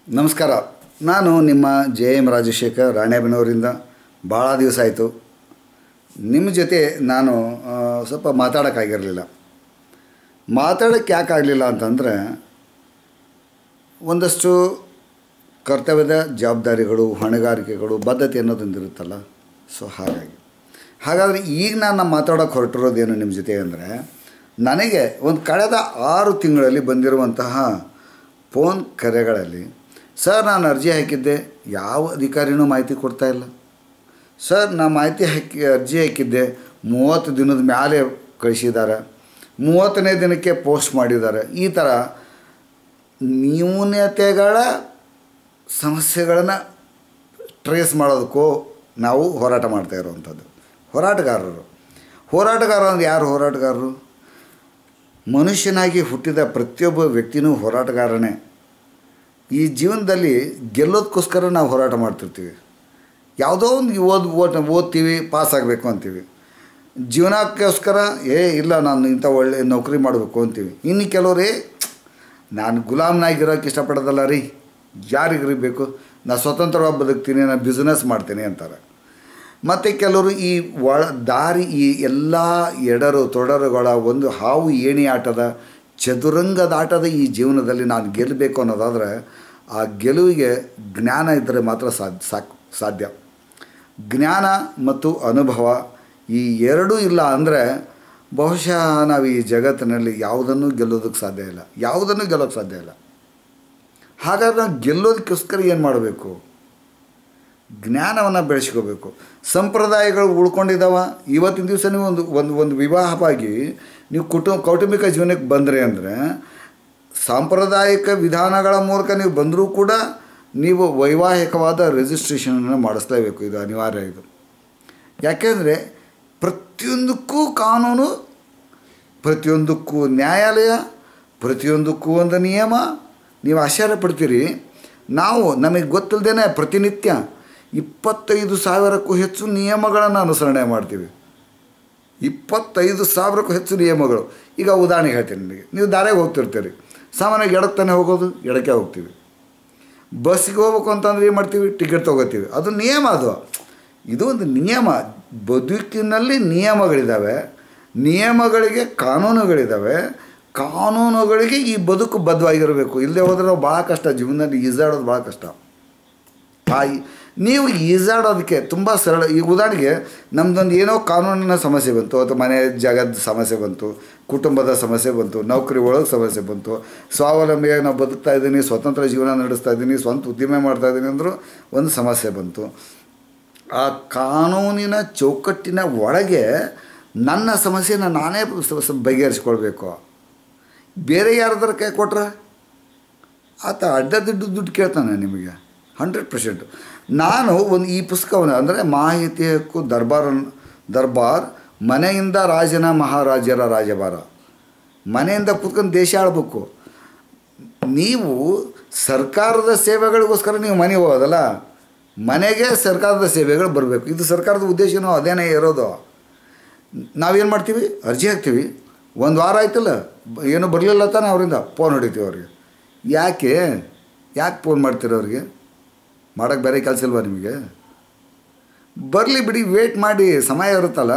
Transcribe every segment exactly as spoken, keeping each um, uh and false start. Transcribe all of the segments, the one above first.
ನಮಸ್ಕಾರ. ನಾನು ನಿಮ್ಮ ಜೆ ಎಮ್ ರಾಜಶೇಖರ್ ರಾಣೆಬೆನ್ನೂರಿಂದ. ಭಾಳ ದಿವಸ ಆಯಿತು ನಿಮ್ಮ ಜೊತೆ ನಾನು ಸ್ವಲ್ಪ ಮಾತಾಡೋಕ್ಕಾಗಿರಲಿಲ್ಲ. ಮಾತಾಡೋಕ್ಕೆ ಯಾಕೆ ಆಗಲಿಲ್ಲ ಅಂತಂದರೆ ಒಂದಷ್ಟು ಕರ್ತವ್ಯದ ಜವಾಬ್ದಾರಿಗಳು, ಹೊಣೆಗಾರಿಕೆಗಳು, ಬದ್ಧತೆ ಅನ್ನೋದೊಂದಿರುತ್ತಲ್ಲ. ಸೊ ಹಾಗಾಗಿ ಹಾಗಾದರೆ ಈಗ ನಾನು ಮಾತಾಡೋಕ್ಕೆ ಹೊರಟಿರೋದೇನು ನಿಮ್ಮ ಜೊತೆ ಅಂದರೆ, ನನಗೆ ಒಂದು ಕಳೆದ ಆರು ತಿಂಗಳಲ್ಲಿ ಬಂದಿರುವಂತಹ ಫೋನ್ ಕರೆಗಳಲ್ಲಿ, ಸರ್ ನಾನು ಅರ್ಜಿ ಹಾಕಿದ್ದೆ, ಯಾವ ಅಧಿಕಾರಿನೂ ಮಾಹಿತಿ ಕೊಡ್ತಾಯಿಲ್ಲ. ಸರ್ ನಾನು ಮಾಹಿತಿ ಹಾಕಿ ಅರ್ಜಿ ಹಾಕಿದ್ದೆ, ಮೂವತ್ತು ದಿನದ ಮೇಲೆ ಕಳಿಸಿದ್ದಾರೆ, ಮೂವತ್ತನೇ ದಿನಕ್ಕೆ ಪೋಸ್ಟ್ ಮಾಡಿದ್ದಾರೆ. ಈ ಥರ ನ್ಯೂನತೆಗಳ ಸಮಸ್ಯೆಗಳನ್ನು ಟ್ರೇಸ್ ಮಾಡೋದಕ್ಕೂ ನಾವು ಹೋರಾಟ ಮಾಡ್ತಾ ಇರೋವಂಥದ್ದು. ಹೋರಾಟಗಾರರು ಹೋರಾಟಗಾರರು ಅಂದರೆ ಯಾರು? ಹೋರಾಟಗಾರರು ಮನುಷ್ಯನಾಗಿ ಹುಟ್ಟಿದ ಪ್ರತಿಯೊಬ್ಬ ವ್ಯಕ್ತಿನೂ ಹೋರಾಟಗಾರನೇ. ಈ ಜೀವನದಲ್ಲಿ ಗೆಲ್ಲೋದಕ್ಕೋಸ್ಕರ ನಾವು ಹೋರಾಟ ಮಾಡ್ತಿರ್ತೀವಿ. ಯಾವುದೋ ಒಂದು ಓದ್ ಓದ್ ಓದ್ತೀವಿ ಪಾಸ್ ಆಗಬೇಕು ಅಂತೀವಿ. ಜೀವನಕ್ಕೋಸ್ಕರ ಏ ಇಲ್ಲ ನಾನು ಇಂಥ ಒಳ್ಳೆ ನೌಕರಿ ಮಾಡಬೇಕು ಅಂತೀವಿ. ಇನ್ನು ಕೆಲವರೇ ನಾನು ಗುಲಾಮ್ನಾಗಿರೋಕ್ಕೆ ಇಷ್ಟಪಡೋದಲ್ಲ ರೀ, ಯಾರಿಗ್ರಿ ಬೇಕು, ನಾನು ಸ್ವತಂತ್ರವಾಗಿ ಬದುಕ್ತೀನಿ, ನಾನು ಬಿಸ್ನೆಸ್ ಮಾಡ್ತೀನಿ ಅಂತಾರೆ. ಮತ್ತು ಕೆಲವರು ಈ ಒಳ ದಾರಿ ಈ ಎಲ್ಲ ಎಡರು ತೊಡರುಗಳ ಒಂದು ಹಾವು ಏಣಿ ಆಟದ ಚದುರಂಗದ ಆಟದ ಈ ಜೀವನದಲ್ಲಿ ನಾನು ಗೆಲ್ಲಬೇಕು ಅನ್ನೋದಾದರೆ ಆ ಗೆಲುವಿಗೆ ಜ್ಞಾನ ಇದ್ದರೆ ಮಾತ್ರ ಸಾಧ್ಯ ಸಾಕು ಸಾಧ್ಯ ಜ್ಞಾನ ಮತ್ತು ಅನುಭವ ಈ ಎರಡೂ ಇಲ್ಲ ಅಂದರೆ ಬಹುಶಃ ನಾವು ಈ ಜಗತ್ತಿನಲ್ಲಿ ಯಾವುದನ್ನು ಗೆಲ್ಲೋದಕ್ಕೆ ಸಾಧ್ಯ ಇಲ್ಲ, ಯಾವುದನ್ನು ಗೆಲ್ಲೋಕ್ಕೆ ಸಾಧ್ಯ ಇಲ್ಲ. ಹಾಗಾದ್ರೆ ನಾವು ಗೆಲ್ಲೋದಕ್ಕೋಸ್ಕರ ಏನು ಮಾಡಬೇಕು? ಜ್ಞಾನವನ್ನು ಬೆಳೆಸ್ಕೋಬೇಕು. ಸಂಪ್ರದಾಯಗಳು ಉಳ್ಕೊಂಡಿದ್ದಾವೆ. ಇವತ್ತಿನ ದಿವಸ ನೀವು ಒಂದು ಒಂದು ಒಂದು ವಿವಾಹವಾಗಿ ನೀವು ಕುಟುಂಬ ಕೌಟುಂಬಿಕ ಜೀವನಕ್ಕೆ ಬಂದರೆ ಅಂದರೆ ಸಾಂಪ್ರದಾಯಿಕ ವಿಧಾನಗಳ ಮೂಲಕ ನೀವು ಬಂದರೂ ಕೂಡ ನೀವು ವೈವಾಹಿಕವಾದ ರಿಜಿಸ್ಟ್ರೇಷನನ್ನು ಮಾಡಿಸ್ಲೇಬೇಕು. ಇದು ಅನಿವಾರ್ಯ. ಇದು ಯಾಕೆಂದರೆ ಪ್ರತಿಯೊಂದಕ್ಕೂ ಕಾನೂನು, ಪ್ರತಿಯೊಂದಕ್ಕೂ ನ್ಯಾಯಾಲಯ, ಪ್ರತಿಯೊಂದಕ್ಕೂ ಒಂದು ನಿಯಮ. ನೀವು ಆಶ್ಚರ್ಯ ಪಡ್ತೀರಿ, ನಾವು ನಮಗೆ ಗೊತ್ತಿಲ್ಲದೇನೆ ಪ್ರತಿನಿತ್ಯ ಇಪ್ಪತ್ತೈದು ಸಾವಿರಕ್ಕೂ ಹೆಚ್ಚು ನಿಯಮಗಳನ್ನು ಅನುಸರಣೆ ಮಾಡ್ತೀವಿ. ಇಪ್ಪತ್ತೈದು ಸಾವಿರಕ್ಕೂ ಹೆಚ್ಚು ನಿಯಮಗಳು. ಈಗ ಉದಾಹರಣೆಗೆ ಹೇಳ್ತೀನಿ ನಿಮಗೆ. ನೀವು ದಾರಿಗೆ ಹೋಗ್ತಿರ್ತೀರಿ, ಸಾಮಾನ್ಯವಾಗಿ ಎಡಕ್ಕೆ ತಾನೇ ಹೋಗೋದು, ಎಡಕ್ಕೆ ಹೋಗ್ತೀವಿ. ಬಸ್ಸಿಗೆ ಹೋಗ್ಬೇಕು ಅಂತಂದ್ರೆ ಏನು ಮಾಡ್ತೀವಿ? ಟಿಕೆಟ್ ತೊಗೋತೀವಿ. ಅದು ನಿಯಮ. ಅದು ಇದು ಒಂದು ನಿಯಮ. ಬದುಕಿನಲ್ಲಿ ನಿಯಮಗಳಿದ್ದಾವೆ, ನಿಯಮಗಳಿಗೆ ಕಾನೂನುಗಳಿದ್ದಾವೆ, ಕಾನೂನುಗಳಿಗೆ ಈ ಬದುಕು ಬದ್ಧವಾಗಿರಬೇಕು. ಇಲ್ಲದೆ ಹೋದರೆ ನಾವು ಭಾಳ ಕಷ್ಟ. ಜೀವನದಲ್ಲಿ ಈಜಾಡೋದು ಭಾಳ ಕಷ್ಟ. ಆ ನೀವು ಈಜಾಡೋದಕ್ಕೆ ತುಂಬ ಸರಳ. ಈ ಉದಾಹರಣೆಗೆ ನಮ್ಮದೊಂದು ಏನೋ ಕಾನೂನಿನ ಸಮಸ್ಯೆ ಬಂತು, ಅಥವಾ ಮನೆ ಜಾಗದ ಸಮಸ್ಯೆ ಬಂತು, ಕುಟುಂಬದ ಸಮಸ್ಯೆ ಬಂತು, ನೌಕರಿ ಒಳಗೆ ಸಮಸ್ಯೆ ಬಂತು, ಸ್ವಾವಲಂಬಿಯಾಗಿ ನಾವು ಬದುಕ್ತಾ ಇದ್ದೀನಿ, ಸ್ವತಂತ್ರ ಜೀವನ ನಡೆಸ್ತಾ ಇದ್ದೀನಿ, ಸ್ವಂತ ಉದ್ದಿಮೆ ಮಾಡ್ತಾಯಿದ್ದೀನಿ ಅಂದರೂ ಒಂದು ಸಮಸ್ಯೆ ಬಂತು. ಆ ಕಾನೂನಿನ ಚೌಕಟ್ಟಿನ ಒಳಗೆ ನನ್ನ ಸಮಸ್ಯೆನ ನಾನೇ ಬಗೆಹರಿಸ್ಕೊಳ್ಬೇಕು. ಬೇರೆ ಯಾರಾದ್ರೂ ಕೈ ಕೊಟ್ರೆ ಆತ ಅಡ್ಡದಿಡ್ಡು ದುಡ್ಡು ಕೇಳ್ತಾನೆ ನಿಮಗೆ ಹಂಡ್ರೆಡ್ ಪರ್ಸೆಂಟು. ನಾನು ಒಂದು ಈ ಪುಸ್ತಕವನ್ನು ಅಂದರೆ ಮಾಹಿತಿ ಹಕ್ಕು ದರ್ಬಾರ್ ದರ್ಬಾರ್ ಮನೆಯಿಂದ ರಾಜನ ಮಹಾರಾಜರ ರಾಜಭಾರ. ಮನೆಯಿಂದ ಕೂತ್ಕೊಂಡು ದೇಶ ಆಳ್ಬೇಕು. ನೀವು ಸರ್ಕಾರದ ಸೇವೆಗಳಿಗೋಸ್ಕರ ನೀವು ಮನೆಗೆ ಹೋಗೋದಲ್ಲ, ಮನೆಗೆ ಸರ್ಕಾರದ ಸೇವೆಗಳು ಬರಬೇಕು. ಇದು ಸರ್ಕಾರದ ಉದ್ದೇಶನೂ ಅದೇನೇ ಇರೋದು. ನಾವೇನು ಮಾಡ್ತೀವಿ? ಅರ್ಜಿ ಹಾಕ್ತೀವಿ, ಒಂದು ವಾರ ಆಯ್ತಲ್ಲ, ಏನೂ ಬರಲಿಲ್ಲ ತಾನೆ, ಅವರಿಂದ ಫೋನ್ ಹೊಡಿತೀವಿ ಅವ್ರಿಗೆ. ಯಾಕೆ ಯಾಕೆ ಫೋನ್ ಮಾಡ್ತೀರ ಅವ್ರಿಗೆ? ಮಾಡೋಕ್ಕೆ ಬೇರೆ ಕೆಲಸ ಇಲ್ವಾ ನಿಮಗೆ? ಬರಲಿ ಬಿಡಿ, ವೇಟ್ ಮಾಡಿ, ಸಮಯ ಇರುತ್ತಲ್ಲ.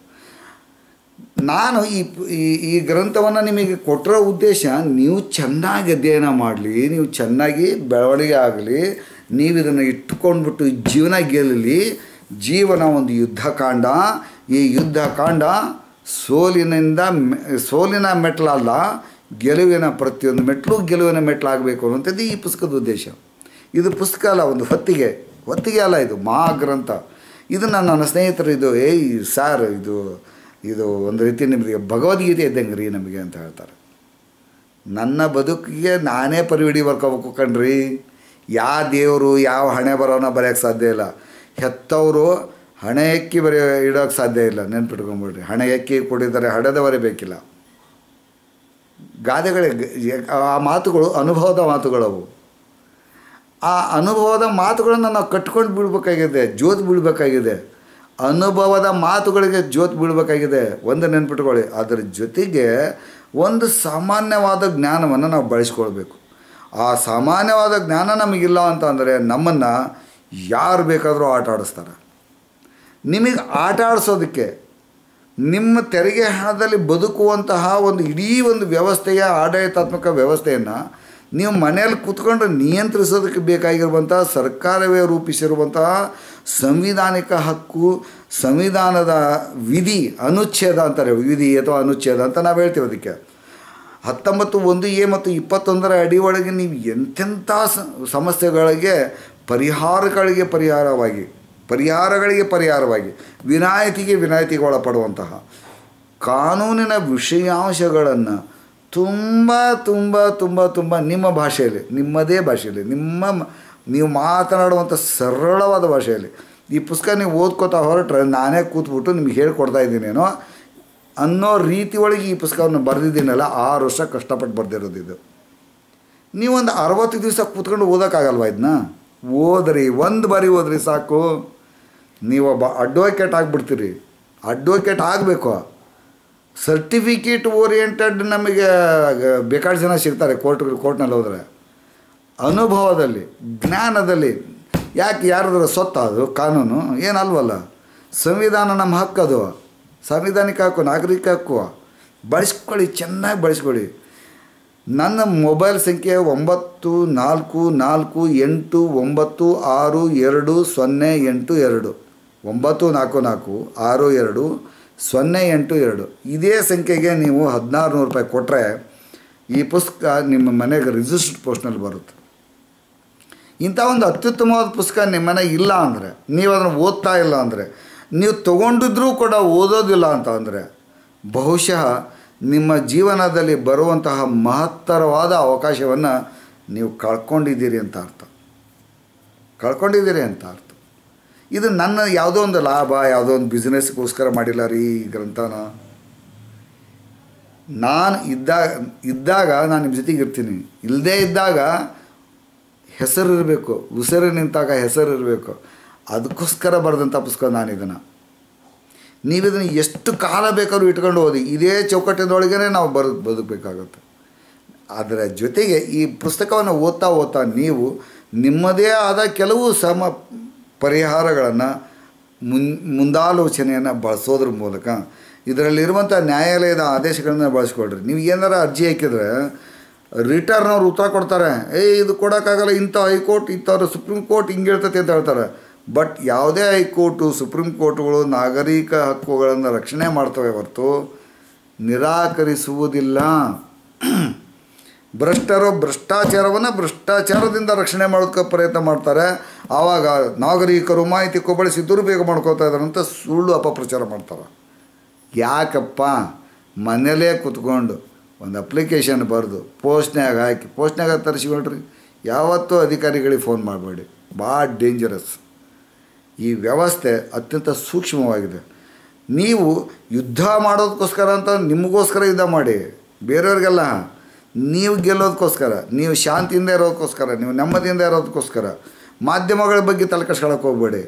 ನಾನು ಈ ಈ ಗ್ರಂಥವನ್ನು ನಿಮಗೆ ಕೊಟ್ಟಿರೋ ಉದ್ದೇಶ ನೀವು ಚೆನ್ನಾಗಿ ಅಧ್ಯಯನ ಮಾಡಲಿ, ನೀವು ಚೆನ್ನಾಗಿ ಬೆಳವಣಿಗೆ ಆಗಲಿ, ನೀವು ಇದನ್ನು ಇಟ್ಟುಕೊಂಡ್ಬಿಟ್ಟು ಜೀವನ ಗೆಲ್ಲಲಿ. ಜೀವನ ಒಂದು ಯುದ್ಧಕಾಂಡ. ಈ ಯುದ್ಧಕಾಂಡ ಸೋಲಿನಿಂದ ಸೋಲಿನ ಮೆಟ್ಲಲ್ಲ, ಗೆಲುವಿನ ಪ್ರತಿಯೊಂದು ಮೆಟ್ಲು ಗೆಲುವಿನ ಮೆಟ್ಲಾಗಬೇಕು ಅನ್ನುವಂಥದ್ದು ಈ ಪುಸ್ತಕದ ಉದ್ದೇಶ. ಇದು ಪುಸ್ತಕ ಅಲ್ಲ, ಒಂದು ಹೊತ್ತಿಗೆ ಹೊತ್ತಿಗೆ ಅಲ್ಲ, ಇದು ಮಹಾಗ್ರಂಥ. ಇದು ನನ್ನ ಸ್ನೇಹಿತರು ಇದು ಏಯ್ ಸಾರ್ ಇದು ಇದು ಒಂದು ರೀತಿ ನಿಮಗೆ ಭಗವದ್ಗೀತೆ ಇದ್ದಂಗೆ ರೀ ನಮಗೆ ಅಂತ ಹೇಳ್ತಾರೆ. ನನ್ನ ಬದುಕಿಗೆ ನಾನೇ ಪರಿವಿಡಿ ಬರ್ಕೋಬೇಕು ಕಣ್ರಿ. ಯಾವ ದೇವರು ಯಾವ ಹಣೆ ಬರೋನ ಬರೆಯೋಕ್ಕೆ ಸಾಧ್ಯ ಇಲ್ಲ. ಹೆತ್ತವರು ಹಣೆ ಎಕ್ಕಿ ಬರೆಯೋ ಇಡೋಕ್ಕೆ ಸಾಧ್ಯ ಇಲ್ಲ. ನೆನ್ಪಿಟ್ಕೊಂಬಿಡ್ರಿ, ಹಣೆ ಎಕ್ಕಿ ಕೊಡಿದರೆ ಹಡೆದವರೇ ಬೇಕಿಲ್ಲ. ಗಾದೆಗಳಿಗೆ ಆ ಮಾತುಗಳು ಅನುಭವದ ಮಾತುಗಳವು. ಆ ಅನುಭವದ ಮಾತುಗಳನ್ನು ನಾವು ಕಟ್ಕೊಂಡು ಬಿಡಬೇಕಾಗಿದೆ, ಜೋತ್ ಬೀಳಬೇಕಾಗಿದೆ. ಅನುಭವದ ಮಾತುಗಳಿಗೆ ಜೋತ್ ಬೀಳಬೇಕಾಗಿದೆ. ಒಂದು ನೆನ್ಪಿಟ್ಕೊಳ್ಳಿ, ಅದರ ಜೊತೆಗೆ ಒಂದು ಸಾಮಾನ್ಯವಾದ ಜ್ಞಾನವನ್ನು ನಾವು ಬಳಸ್ಕೊಳ್ಬೇಕು. ಆ ಸಾಮಾನ್ಯವಾದ ಜ್ಞಾನ ನಮಗಿಲ್ಲ ಅಂತಂದರೆ ನಮ್ಮನ್ನು ಯಾರು ಬೇಕಾದರೂ ಆಟ ಆಡಿಸ್ತಾರೆ. ನಿಮಗೆ ಆಟ ಆಡಿಸೋದಕ್ಕೆ ನಿಮ್ಮ ತೆರಿಗೆ ಹಣದಲ್ಲಿ ಬದುಕುವಂತಹ ಒಂದು ಇಡೀ ಒಂದು ವ್ಯವಸ್ಥೆಯ ಆಡಳಿತಾತ್ಮಕ ವ್ಯವಸ್ಥೆಯನ್ನು ನೀವು ಮನೆಯಲ್ಲಿ ಕೂತ್ಕೊಂಡು ನಿಯಂತ್ರಿಸೋದಕ್ಕೆ ಬೇಕಾಗಿರುವಂಥ ಸರ್ಕಾರವೇ ರೂಪಿಸಿರುವಂತಹ ಸಂವಿಧಾನಿಕ ಹಕ್ಕು, ಸಂವಿಧಾನದ ವಿಧಿ, ಅನುಚ್ಛೇದ ಅಂತಾರೆ, ವಿಧಿ ಅಥವಾ ಅನುಚ್ಛೇದ ಅಂತ ನಾವು ಹೇಳ್ತೀವಿ. ಅದಕ್ಕೆ ಹತ್ತೊಂಬತ್ತು ಒಂದು ಎ ಮತ್ತು ಇಪ್ಪತ್ತೊಂದರ ಅಡಿ ಒಳಗೆ ನೀವು ಎಂತೆಂಥ ಸಮಸ್ಯೆಗಳಿಗೆ ಪರಿಹಾರಗಳಿಗೆ ಪರಿಹಾರವಾಗಿ ಪರಿಹಾರಗಳಿಗೆ ಪರಿಹಾರವಾಗಿ ವಿನಾಯಿತಿಗೆ ವಿನಾಯಿತಿಗೆ ಒಳಪಡುವಂತಹ ಕಾನೂನಿನ ವಿಷಯಾಂಶಗಳನ್ನು ತುಂಬ ತುಂಬ ತುಂಬ ತುಂಬ ನಿಮ್ಮ ಭಾಷೆಯಲ್ಲಿ, ನಿಮ್ಮದೇ ಭಾಷೆಯಲ್ಲಿ, ನಿಮ್ಮ ನೀವು ಮಾತನಾಡುವಂಥ ಸರಳವಾದ ಭಾಷೆಯಲ್ಲಿ ಈ ಪುಸ್ತಕ ನೀವು ಓದ್ಕೋತಾ ಹೊರಟ್ರೆ ನಾನೇ ಕೂತ್ಬಿಟ್ಟು ನಿಮ್ಗೆ ಹೇಳ್ಕೊಡ್ತಾ ಇದ್ದೀನೇನೋ ಅನ್ನೋ ರೀತಿ ಒಳಗೆ ಈ ಪುಸ್ತಕವನ್ನು ಬರೆದಿದ್ದೀನಲ್ಲ. ಆರು ವರ್ಷ ಕಷ್ಟಪಟ್ಟು ಬರೆದಿರೋದು ಇದು. ನೀವೊಂದು ಅರವತ್ತು ದಿವಸ ಕೂತ್ಕೊಂಡು ಓದೋಕ್ಕಾಗಲ್ವ ಇದನ್ನ? ಓದ್ರಿ, ಒಂದು ಬಾರಿ ಓದ್ರಿ ಸಾಕು. ನೀವೊಬ್ಬ ಅಡ್ವೊಕೇಟ್ ಆಗಿಬಿಡ್ತೀರಿ. ಅಡ್ವೊಕೇಟ್ ಆಗಬೇಕು. ಸರ್ಟಿಫಿಕೇಟ್ ಓರಿಯೆಂಟೆಡ್ ನಮಗೆ ಬೇಕಾದ ಜನ ಸಿಗ್ತಾರೆ ಕೋರ್ಟ್ ಕೋರ್ಟ್ನಲ್ಲಿ ಹೋದರೆ. ಅನುಭವದಲ್ಲಿ, ಜ್ಞಾನದಲ್ಲಿ, ಯಾಕೆ ಯಾರಾದ್ರೂ ಸೊತ್ತ ಅದು ಕಾನೂನು ಏನಲ್ವಲ್ಲ. ಸಂವಿಧಾನ ನಮ್ಮ ಹಕ್ಕದು, ಸಾಂವಿಧಾನಿಕ ಹಕ್ಕು, ನಾಗರಿಕ ಹಕ್ಕು. ಬಳಸ್ಕೊಳ್ಳಿ, ಚೆನ್ನಾಗಿ ಬಳಸ್ಕೊಳ್ಳಿ. ನನ್ನ ಮೊಬೈಲ್ ಸಂಖ್ಯೆ ಒಂಬತ್ತು ನಾಲ್ಕು ನಾಲ್ಕು ಎಂಟು ಒಂಬತ್ತು ಆರು ಎರಡು ಸೊನ್ನೆ ಎಂಟು ಎರಡು ಒಂಬತ್ತು ನಾಲ್ಕು ನಾಲ್ಕು ಆರು ಎರಡು ಸೊನ್ನೆ ಎಂಟು ಎರಡು. ಇದೇ ಸಂಖ್ಯೆಗೆ ನೀವು ಹದಿನಾರು ನೂರು ರೂಪಾಯಿ ಕೊಟ್ಟರೆ ಈ ಪುಸ್ತಕ ನಿಮ್ಮ ಮನೆಗೆ ರಿಜಿಸ್ಟರ್ಡ್ ಪೋಸ್ಟ್ನಲ್ಲಿ ಬರುತ್ತೆ. ಇಂಥ ಒಂದು ಅತ್ಯುತ್ತಮವಾದ ಪುಸ್ತಕ ನಿಮ್ಮ ಮನೆಗೆ ಇಲ್ಲ ಅಂದರೆ, ನೀವು ಅದನ್ನು ಓದ್ತಾ ಇಲ್ಲ ಅಂದರೆ, ನೀವು ತೊಗೊಂಡಿದ್ರೂ ಕೂಡ ಓದೋದಿಲ್ಲ ಅಂತ ಅಂದರೆ ಬಹುಶಃ ನಿಮ್ಮ ಜೀವನದಲ್ಲಿ ಬರುವಂತಹ ಮಹತ್ತರವಾದ ಅವಕಾಶವನ್ನು ನೀವು ಕಳ್ಕೊಂಡಿದ್ದೀರಿ ಅಂತ ಅರ್ಥ ಕಳ್ಕೊಂಡಿದ್ದೀರಿ ಅಂತ ಅರ್ಥ. ಇದು ನನ್ನ ಯಾವುದೋ ಒಂದು ಲಾಭ, ಯಾವುದೋ ಒಂದು ಬಿಸ್ನೆಸ್ಗೋಸ್ಕರ ಮಾಡಿಲ್ಲ ರೀ ಈ ಗ್ರಂಥನ. ನಾನು ಇದ್ದಾಗ ಇದ್ದಾಗ ನಾನು ನಿಮ್ಮ ಜೊತೆಗೆ ಇರ್ತೀನಿ. ಇಲ್ಲದೇ ಇದ್ದಾಗ ಹೆಸರು ಇರಬೇಕು, ಉಸಿರು ನಿಂತಾಗ ಹೆಸರು ಇರಬೇಕು. ಅದಕ್ಕೋಸ್ಕರ ಬರೆದಂಥ ಪುಸ್ತಕ ನಾನು ಇದನ್ನು. ನೀವಿದನ್ನು ಎಷ್ಟು ಕಾಲ ಬೇಕಾದ್ರೂ ಇಟ್ಕೊಂಡು ಓದಿ, ಇದೇ ಚೌಕಟ್ಟಿನೊಳಗೇ ನಾವು ಬರು ಬದುಕಬೇಕಾಗುತ್ತೆ. ಅದರ ಜೊತೆಗೆ ಈ ಪುಸ್ತಕವನ್ನು ಓದ್ತಾ ಓದ್ತಾ ನೀವು ನಿಮ್ಮದೇ ಆದ ಕೆಲವು ಸಮ ಪರಿಹಾರಗಳನ್ನು ಮುನ್ ಮುಂದಾಲೋಚನೆಯನ್ನು ಬಳಸೋದ್ರ ಮೂಲಕ ಇದರಲ್ಲಿರುವಂಥ ನ್ಯಾಯಾಲಯದ ಆದೇಶಗಳನ್ನು ಬಳಸ್ಕೊಳ್ರಿ. ನೀವು ಏನಾರ ಅರ್ಜಿ ಹಾಕಿದರೆ ರಿಟರ್ನ್ ಅವ್ರು ಉತ್ತರ ಕೊಡ್ತಾರೆ, ಏಯ್ ಇದು ಕೊಡೋಕ್ಕಾಗಲ್ಲ, ಇಂಥ ಹೈಕೋರ್ಟ್ ಇಂಥವ್ರು ಸುಪ್ರೀಂ ಕೋರ್ಟ್ ಹಿಂಗೆ ಹೇಳ್ತೈತೆ ಅಂತ ಹೇಳ್ತಾರೆ. ಬಟ್ ಯಾವುದೇ ಹೈಕೋರ್ಟು ಸುಪ್ರೀಂ ಕೋರ್ಟ್ಗಳು ನಾಗರಿಕ ಹಕ್ಕುಗಳನ್ನು ರಕ್ಷಣೆ ಮಾಡ್ತವೆ ಹೊರತು ನಿರಾಕರಿಸುವುದಿಲ್ಲ. ಭ್ರಷ್ಟರು ಭ್ರಷ್ಟಾಚಾರವನ್ನು ಭ್ರಷ್ಟಾಚಾರದಿಂದ ರಕ್ಷಣೆ ಮಾಡೋದಕ್ಕೆ ಪ್ರಯತ್ನ ಮಾಡ್ತಾರೆ. ಆವಾಗ ನಾಗರಿಕರು ಮಾಹಿತಿ ಕೊಬ್ಬಳಿಸಿ ದುರುಪಯೋಗ ಮಾಡ್ಕೋತಾ ಇದ್ದಾರೆ ಅಂತ ಸುಳ್ಳು ಅಪಪ್ರಚಾರ ಮಾಡ್ತಾರೆ. ಯಾಕಪ್ಪ? ಮನೇಲೇ ಕೂತ್ಕೊಂಡು ಒಂದು ಅಪ್ಲಿಕೇಶನ್ ಬರೆದು ಪೋಸ್ಟ್ನ್ಯಾಗ ಹಾಕಿ ಪೋಸ್ಟ್ನ್ಯಾಗ ತರಿಸಿಕೊಳ್ರಿ. ಯಾವತ್ತೂ ಅಧಿಕಾರಿಗಳಿಗೆ ಫೋನ್ ಮಾಡಬೇಡಿ, ಭಾಳ ಡೇಂಜರಸ್. ಈ ವ್ಯವಸ್ಥೆ ಅತ್ಯಂತ ಸೂಕ್ಷ್ಮವಾಗಿದೆ. ನೀವು ಯುದ್ಧ ಮಾಡೋದಕ್ಕೋಸ್ಕರ ಅಂತ ನಿಮಗೋಸ್ಕರ ಯುದ್ಧ ಮಾಡಿ, ಬೇರೆಯವ್ರಿಗೆಲ್ಲ ನೀವು ಗೆಲ್ಲೋದಕ್ಕೋಸ್ಕರ, ನೀವು ಶಾಂತಿಯಿಂದ ಇರೋದಕ್ಕೋಸ್ಕರ, ನೀವು ನೆಮ್ಮದಿಯಿಂದ ಇರೋದಕ್ಕೋಸ್ಕರ ಮಾಧ್ಯಮಗಳ ಬಗ್ಗೆ ತಲೆ ಕೆಡ್ಸ್ಕೊಳಕ್ಕೆ ಹೋಗಬೇಡಿ.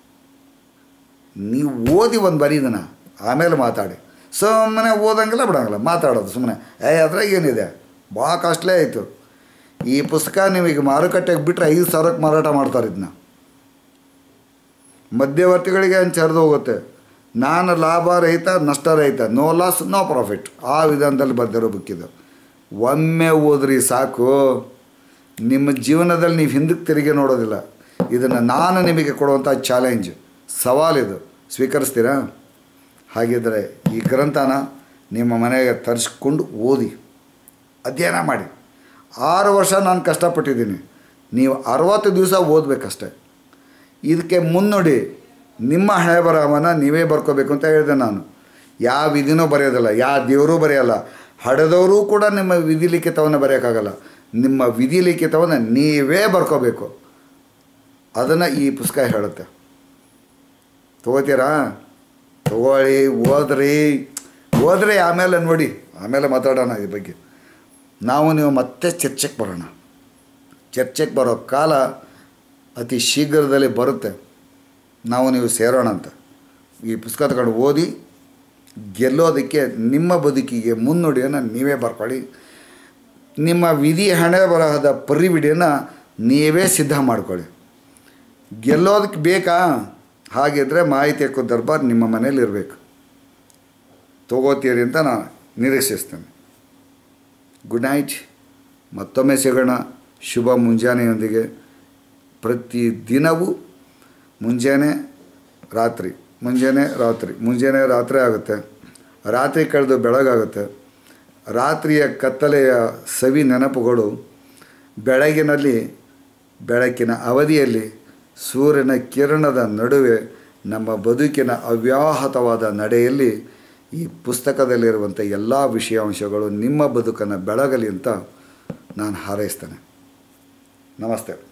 ನೀವು ಓದಿ ಒಂದು ಬರೀ ಇದನ್ನು ಆಮೇಲೆ ಮಾತಾಡಿ. ಸುಮ್ಮನೆ ಓದಂಗಿಲ್ಲ ಬಿಡೋಂಗಿಲ್ಲ, ಮಾತಾಡೋದು ಸುಮ್ಮನೆ. ಏ ಅದ್ರಾಗ ಏನಿದೆ, ಭಾಳ ಕಾಸ್ಟ್ಲಿ ಆಯಿತು. ಈ ಪುಸ್ತಕ ನೀವೀಗ ಮಾರುಕಟ್ಟೆಗೆ ಬಿಟ್ಟರೆ ಐದು ಸಾವಿರಕ್ಕೆ ಮಾರಾಟ ಮಾಡ್ತಾರೆ. ಇದನ್ನ ಮಧ್ಯವರ್ತಿಗಳಿಗೆ ಹಂಚಿ ಹರಿದು ಹೋಗುತ್ತೆ. ನಾನು ಲಾಭ ರಹಿತ, ನಷ್ಟ ರಹಿತ, ನೋ ಲಾಸ್ ನೋ ಪ್ರಾಫಿಟ್, ಆ ವಿಧಾನದಲ್ಲಿ ಬರೆದಿರೋ ಬುಕ್ಕಿದು. ಒಮ್ಮೆ ಓದ್ರಿ ಸಾಕು. ನಿಮ್ಮ ಜೀವನದಲ್ಲಿ ನೀವು ಹಿಂದಕ್ಕೆ ತಿರುಗಿ ನೋಡೋದಿಲ್ಲ. ಇದನ್ನು ನಾನು ನಿಮಗೆ ಕೊಡುವಂಥ ಚಾಲೆಂಜ್, ಸವಾಲಿದು. ಸ್ವೀಕರಿಸ್ತೀರಾ? ಹಾಗಿದ್ದರೆ ಈ ಗ್ರಂಥನ ನಿಮ್ಮ ಮನೆಗೆ ತರಿಸ್ಕೊಂಡು ಓದಿ, ಅಧ್ಯಯನ ಮಾಡಿ. ಆರು ವರ್ಷ ನಾನು ಕಷ್ಟಪಟ್ಟಿದ್ದೀನಿ, ನೀವು ಅರವತ್ತು ದಿವಸ ಓದಬೇಕಷ್ಟೆ. ಇದಕ್ಕೆ ಮುನ್ನುಡಿ ನಿಮ್ಮ ಹಣೆ ಬರಹವನ್ನು ನೀವೇ ಬರ್ಕೋಬೇಕು ಅಂತ ಹೇಳಿದೆ ನಾನು. ಯಾವ ವಿಧಿನೂ ಬರೆಯೋದಿಲ್ಲ, ಯಾವ ದೇವರೂ ಬರೆಯೋಲ್ಲ. ಹಡೆದವರು ಕೂಡ ನಿಮ್ಮ ವಿಧಿ ಲಿಖಿತವನ್ನು ಬರೆಯೋಕ್ಕಾಗಲ್ಲ. ನಿಮ್ಮ ವಿಧಿ ಲಿಖಿತವನ್ನು ನೀವೇ ಬರ್ಕೋಬೇಕು. ಅದನ್ನು ಈ ಪುಸ್ತಕ ಹೇಳುತ್ತೆ. ತೊಗೋತೀರಾ? ತಗೊಳ್ಳಿ, ಓದ್ರಿ ಓದ್ರಿ ಆಮೇಲೆ ನೋಡಿ, ಆಮೇಲೆ ಮಾತಾಡೋಣ ಈ ಬಗ್ಗೆ. ನಾವು ನೀವು ಮತ್ತೆ ಚರ್ಚೆಗೆ ಬರೋಣ. ಚರ್ಚೆಗೆ ಬರೋ ಕಾಲ ಅತಿ ಶೀಘ್ರದಲ್ಲಿ ಬರುತ್ತೆ. ನಾವು ನೀವು ಸೇರೋಣ ಅಂತ. ಈ ಪುಸ್ತಕ ತಗೊಂಡು ಓದಿ ಗೆಲ್ಲೋದಕ್ಕೆ ನಿಮ್ಮ ಬದುಕಿಗೆ ಮುನ್ನುಡಿಯನ್ನು ನೀವೇ ಬರ್ಕೊಳ್ಳಿ. ನಿಮ್ಮ ವಿಧಿ ಹಣೆ ಬರಹದ ಪರಿವಿಡಿಯನ್ನು ನೀವೇ ಸಿದ್ಧ ಮಾಡ್ಕೊಳ್ಳಿ. ಗೆಲ್ಲೋದಕ್ಕೆ ಬೇಕಾ? ಹಾಗಿದ್ದರೆ ಮಾಹಿತಿ ಹಕ್ಕು ದರ್ಬಾರ್ ನಿಮ್ಮ ಮನೇಲಿ ಇರಬೇಕು. ತಗೋತೀರಿ ಅಂತ ನಾನು ನಿರೀಕ್ಷಿಸ್ತೇನೆ. Good night. ಮತ್ತೊಮ್ಮೆ ಸಿಗೋಣ ಶುಭ ಮುಂಜಾನೆಯೊಂದಿಗೆ. ಪ್ರತಿ ದಿನವೂ ಮುಂಜಾನೆ ರಾತ್ರಿ, ಮುಂಜಾನೆ ರಾತ್ರಿ, ಮುಂಜಾನೆ ರಾತ್ರಿ ಆಗುತ್ತೆ, ರಾತ್ರಿ ಕಳೆದು ಬೆಳಗಾಗುತ್ತೆ. ರಾತ್ರಿಯ ಕತ್ತಲೆಯ ಸವಿ ನೆನಪುಗಳು ಬೆಳಗಿನಲ್ಲಿ, ಬೆಳಕಿನ ಅವಧಿಯಲ್ಲಿ, ಸೂರ್ಯನ ಕಿರಣದ ನಡುವೆ ನಮ್ಮ ಬದುಕಿನ ಅವ್ಯಾಹತವಾದ ನಡೆಯಲ್ಲಿ ಈ ಪುಸ್ತಕದಲ್ಲಿರುವಂಥ ಎಲ್ಲ ವಿಷಯಾಂಶಗಳು ನಿಮ್ಮ ಬದುಕನ್ನು ಬೆಳಗಲಿ ಅಂತ ನಾನು ಹಾರೈಸ್ತೇನೆ. ನಮಸ್ತೆ.